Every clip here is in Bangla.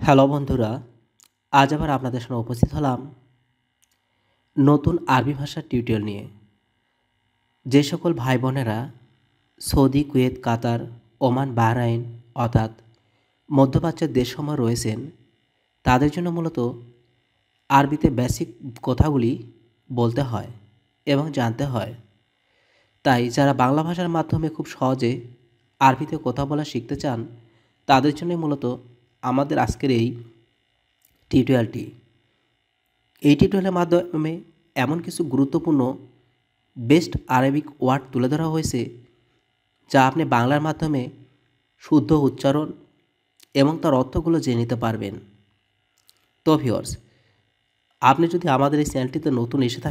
হ্যালো বন্ধুরা, আজ আবার আপনাদের সামনে উপস্থিত হলাম নতুন আরবি ভাষার টিউটোরিয়াল নিয়ে। যে সকল ভাই বোনেরা Saudi, Kuwait, Qatar, Oman, Bahrain অর্থাৎ মধ্যপ্রাচ্যের দেশসমূহে রয়েছেন, তাদের জন্য মূলত আরবিতে বেসিক কথাগুলি বলতে হয় এবং জানতে হয়। তাই যারা বাংলা ভাষার মাধ্যমে খুব সহজে আরবিতে কথা বলা শিখতে চান, তাদের জন্যই মূলত আমাদের আজকের এই টিউটোরিয়ালটি। এই টিউটোরিয়ালের মাধ্যমে এমন কিছু গুরুত্বপূর্ণ বেস্ট আরবিক ওয়ার্ড তুলে ধরা হয়েছে, যা আপনি বাংলার মাধ্যমে শুদ্ধ উচ্চারণ এবং তার অর্থগুলো জেনে নিতে পারবেন। তো ভিউয়ার্স, আপনি যদি আমাদের এই চ্যানেলটিতে নতুন এসে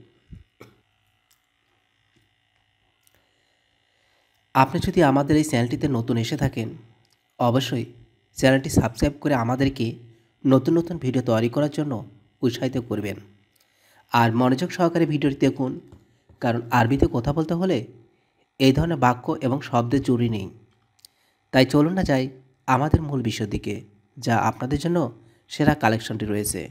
থাকেন, অবশ্যই চ্যানেলটি সাবস্ক্রাইব করে আমাদেরকে নতুন নতুন ভিডিও তৈরি করার জন্য উৎসাহিত করবেন। আর মনোযোগ সহকারে ভিডিওটি দেখুন, কারণ আরবিতে কথা বলতে হলে এই ধরনের বাক্য এবং শব্দের জরুরি নেই। তাই চলুন না যাই আমাদের মূল বিষয়ের দিকে, যা আপনাদের জন্য সেরা কালেকশনটি রয়েছে।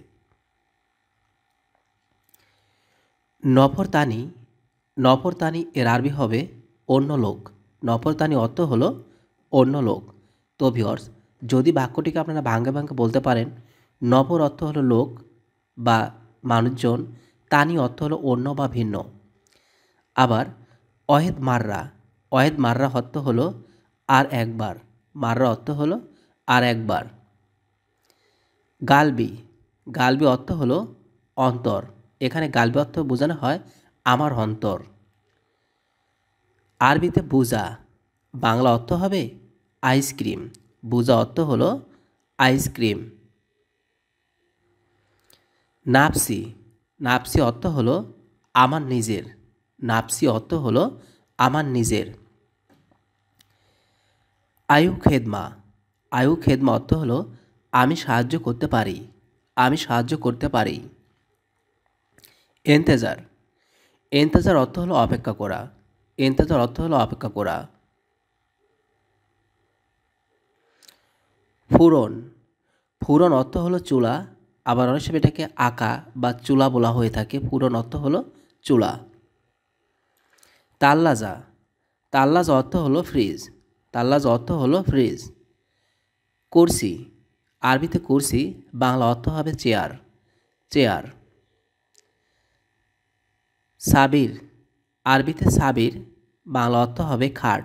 নফরতানি। নফরতানি এর আরবি হবে অন্য লোক। নফরতানি অর্থ হলো অন্য লোক। তো ভিউয়ার্স, যদি বাক্যটিকে আপনারা ভাঙ্গে ভাঙ্গে বলতে পারেন, নফর অর্থ হলো লোক বা মানুষজন, তানি অর্থ হলো অন্য বা ভিন্ন। আবার অহেদ মাররা। অহেদ মাররা অর্থ হলো আর একবার। মাররা অর্থ হলো আর একবার। গালবি। গালবি অর্থ হলো অন্তর। এখানে গালবি অর্থ বোঝানো হয় আমার অন্তর। আরবিতে বুজা। বাংলা অর্থ হবে আইসক্রিম। বুজা অর্থ হলো আইসক্রিম। নাফসি। নাফসি অর্থ হলো আমার নিজের। নাফসি অর্থ হলো আমার নিজের। আয়ু খেদমা। আয়ু খেদমা অর্থ হলো আমি সাহায্য করতে পারি। আমি সাহায্য করতে পারি। এন্তেজার। এন্তেজার অর্থ হলো অপেক্ষা করা। এন্তেজার অর্থ হলো অপেক্ষা করা। ফুরন। ফুরন অর্থ হলো চুলা, আবার অনেক সময় এটাকে আঁকা বা চুলা বলা হয়ে থাকে। ফুরন অর্থ হলো চুলা। তাল্লাজা। তাল্লাজা অর্থ হলো ফ্রিজ। তাল্লাজা অর্থ হলো ফ্রিজ। কুরসি। আরবিতে কুরসি, বাংলা অর্থ হবে চেয়ার। চেয়ার। সাবির। আরবিতে সাবির, বাংলা অর্থ হবে খাট।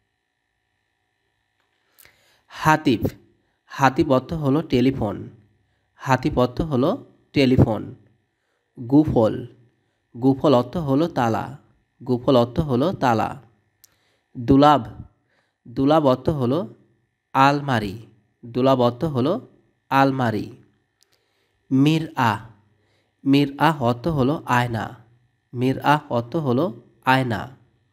হাতিফ। হাতিফ অর্থ হলো টেলিফোন। হাতিফ অর্থ হলো টেলিফোন। গুফল। গুফল অর্থ হলো তালা। গুফল অর্থ হলো তালা। দুলাভ। দুলাভ অর্থ হলো আলমারি। দুলাভ অর্থ হলো আলমারি। মির আহ। মির আহ অর্থ হলো আয়না। মির আহ অর্থ হলো আয়না।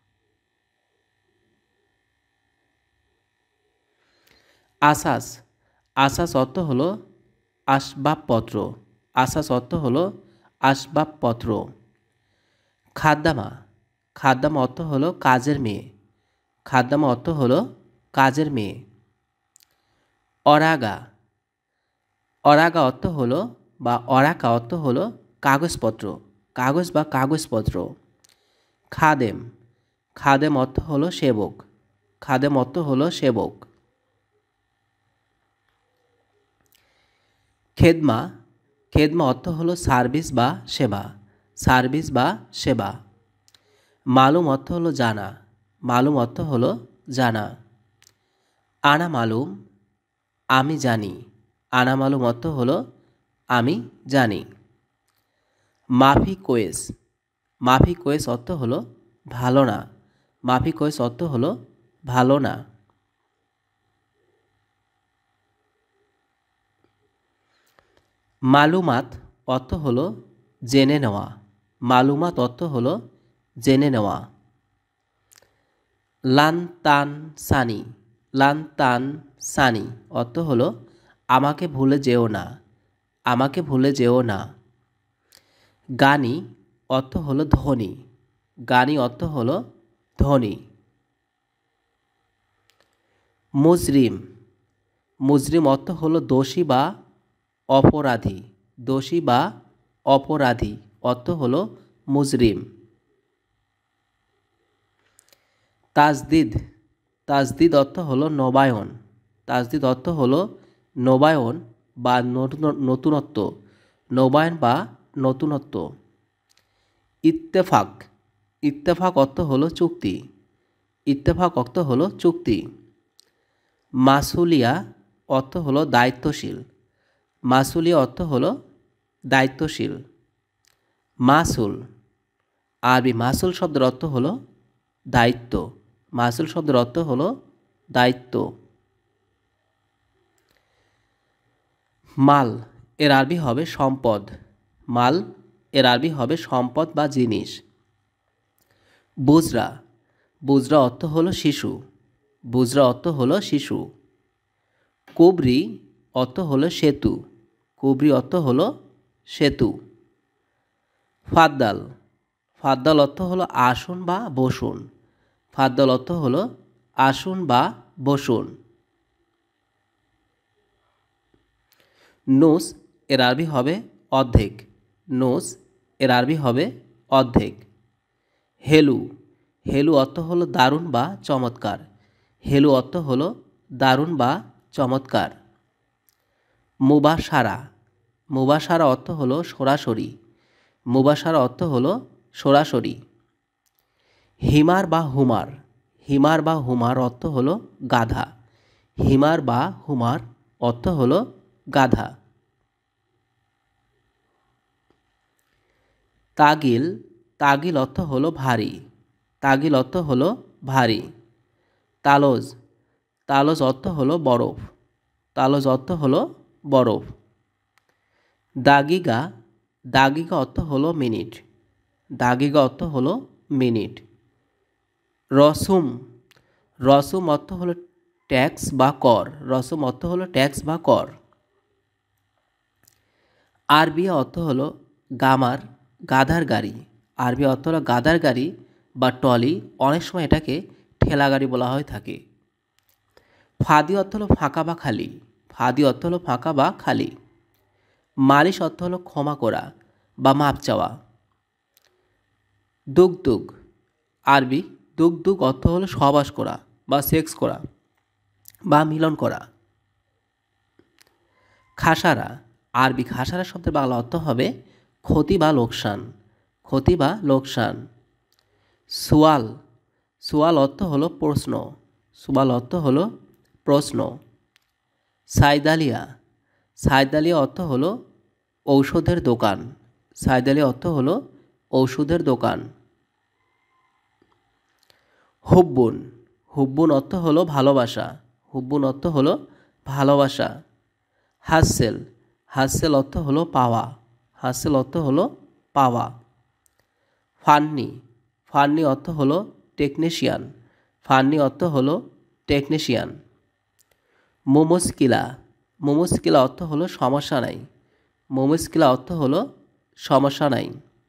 আসাস। আসাস অর্থ হলো আসবাবপত্র। আসাস অর্থ হলো আসবাবপত্র। খাদ্দামা। খাদ্দামা অর্থ হলো কাজের মেয়ে। খাদ্দামা অর্থ হলো কাজের মেয়ে। অরাগা। অরাগা অর্থ হলো বা অরাকা অর্থ হলো কাগজপত্র। কাগজ বা কাগজপত্র। খাদেম। খাদেম অর্থ হলো সেবক। খাদেম অর্থ হলো সেবক। খেদমা। খেদমা অর্থ হলো সার্ভিস বা সেবা। সার্ভিস বা সেবা। মালুম অর্থ হলো জানা। মালুম অর্থ হলো জানা। আনা মালুম, আমি জানি। আনা মালুম অর্থ হলো আমি জানি। মাফি কোয়েস। মাফি কোয়েস অর্থ হলো ভালো না। মাফি কোয়েস অর্থ হলো ভালো না। মালুমাত অর্থ হলো জেনে নেওয়া। মালুমাত অর্থ হলো জেনে নেওয়া। লান তান সানি। লান তান সানি অর্থ হলো আমাকে ভুলে যেও না। আমাকে ভুলে যেও না। গানি অর্থ হলো ধনী। গানি অর্থ হলো ধনী। মুজরিম। মুজরিম অর্থ হলো দোষী বা অপরাধী। দোষী বা অপরাধী অর্থ হলো মুজরিম। তাজদিদ, তাজদিদ অর্থ হলো নবায়ন। তাজদিদ অর্থ হলো নবায়ন বা নতুনত্ব। নবায়ন বা নতুনত্ব। ইত্তেফাক, ইত্তেফাক অর্থ হলো চুক্তি। ইত্তেফাক অর্থ হলো চুক্তি। মাসুলিয়া অর্থ হলো দায়িত্বশীল। মাসুলিয়া অর্থ হলো দায়িত্বশীল। মাসুল, আরবি মাসুল শব্দের অর্থ হলো দায়িত্ব। মাসুল শব্দের অর্থ হলো দায়িত্ব। মাল এর আরবি হবে সম্পদ। মাল এর আরবি হবে সম্পদ বা জিনিস। বুজরা, বুজরা অর্থ হলো শিশু। বুজরা অর্থ হলো শিশু। কুবরি অর্থ হলো সেতু। কুবরি অর্থ হলো সেতু। ফাদ্দাল, ফাদ্দাল অর্থ হলো আসুন বা বসুন। ফাদ্দাল অর্থ হলো আসুন বা বসুন। নুস এর আরবি হবে অর্ধেক। নুস এর আরবি হবে অর্ধেক। হেলু, হেলু অর্থ হলো দারুণ বা চমৎকার। হেলু অর্থ হলো দারুণ বা চমৎকার। মুবাশারা, মুবাশারা অর্থ হলো সরাসরি। মুবাশারা অর্থ হলো সরাসরি। হিমার বা হুমার, হিমার বা হুমার অর্থ হলো গাধা। হিমার বা হুমার অর্থ হলো গাধা। তাগিল, তাগিল অর্থ হলো ভারী। তাগিল অর্থ হলো ভারী। তালজ, তালজ অর্থ হলো বরফ। তালজ অর্থ হলো বরফ। দাগিগা, দাগিগা অর্থ হলো মিনিট। দাগিগা অর্থ হলো মিনিট। রসুম, রসুম অর্থ হলো ট্যাক্স বা কর। রসুম অর্থ হলো ট্যাক্স বা কর। আরবিয়া অর্থ হলো গামার, গাধার গাড়ি। আরবি অর্থ হলো গাধার গাড়ি বা ট্রলি। অনেক সময় এটাকে ঠেলা গাড়ি বলা হয়ে থাকে। ফাদি অর্থ হলো ফাঁকা বা খালি। ফাদি অর্থ হলো ফাঁকা বা খালি। মালিশ অর্থ হলো ক্ষমা করা বা মাপ চাওয়া। দুগদুগ, আরবি দুগদুগ অর্থ হলো সহবাস করা বা সেক্স করা বা মিলন করা। খাসারা, আরবি খাসারা শব্দের বাংলা অর্থ হবে ক্ষতি বা লোকসান। ক্ষতি বা লোকসান। সুয়াল, সুয়াল অর্থ হলো প্রশ্ন। সুয়াল অর্থ হলো প্রশ্ন। সাইদালিয়া, সাইদালিয়া অর্থ হলো ঔষধের দোকান। সাইদালিয়া অর্থ হলো ঔষধের দোকান। হুব্বুন, হুব্বুন অর্থ হলো ভালোবাসা। হুব্বুন অর্থ হলো ভালোবাসা। হাসেল, হাসেল অর্থ হলো পাওয়া। হাসেল অর্থ হলো পাওয়া। ফান্নি, ফান্নি অর্থ হলো টেকনিশিয়ান। ফান্নি অর্থ হলো টেকনিশিয়ান। মোমোস্কিলা, মোমোস্কিলা অর্থ হলো সমস্যা নাই। মোমোস্কিলা অর্থ হলো সমস্যা নাই।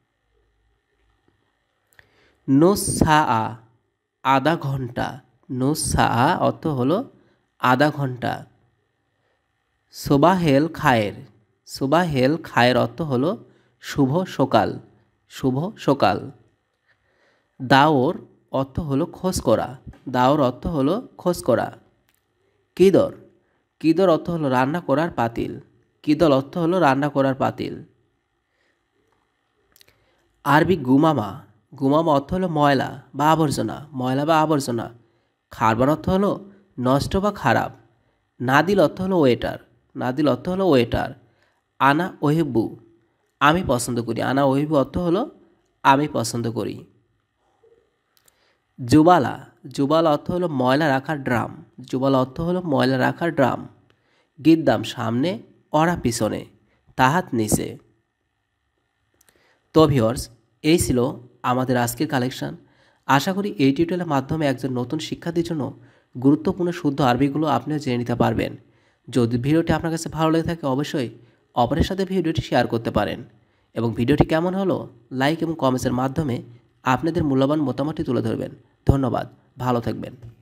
নুস সাআ, আধা ঘন্টা। নুস সাআ অর্থ হলো আধা ঘন্টা। সোবাহেল খায়ের, সোবাহেল খায়ের অর্থ হলো শুভ সকাল। শুভ সকাল। দাওর অর্থ হলো খোঁজ করা। দাওর অর্থ হলো খোঁজ করা। কিদর, কিদর অর্থ হলো রান্না করার পাতিল। কিদর অর্থ হলো রান্না করার পাতিল। আরবি গুমামা, গুমামা অর্থ হলো ময়লা বা আবর্জনা। ময়লা বা আবর্জনা। খারবান অর্থ হলো নষ্ট বা খারাপ। নাদিল অর্থ হলো ওয়েটার। নাদিল অর্থ হলো ওয়েটার। আনা ওহেব্বু, আমি পছন্দ করি। আনা ওহেব্বু অর্থ হলো আমি পছন্দ করি। জুবালা, জুবালা অর্থ হলো ময়লা রাখার ড্রাম। জুবালা অর্থ হলো ময়লা রাখার ড্রাম। গিদ্দাম সামনে, অরা পিছনে, তাহাত নিচে। তো ভিউয়ার্স, এই ছিল আমাদের আজকের কালেকশন। আশা করি এই টিউটোরিয়ালের মাধ্যমে একজন নতুন শিক্ষার্থীর জন্য গুরুত্বপূর্ণ শুদ্ধ আরবিগুলো আপনিও জেনে নিতে পারবেন। যদি ভিডিওটি আপনার কাছে ভালো লেগে থাকে অবশ্যই অপরের সাথে ভিডিওটি শেয়ার করতে পারেন এবং ভিডিওটি কেমন হলো লাইক এবং কমেন্টসের মাধ্যমে আপনাদের মূল্যবান মতামতটি তুলে ধরবেন। ধন্যবাদ, ভালো থাকবেন।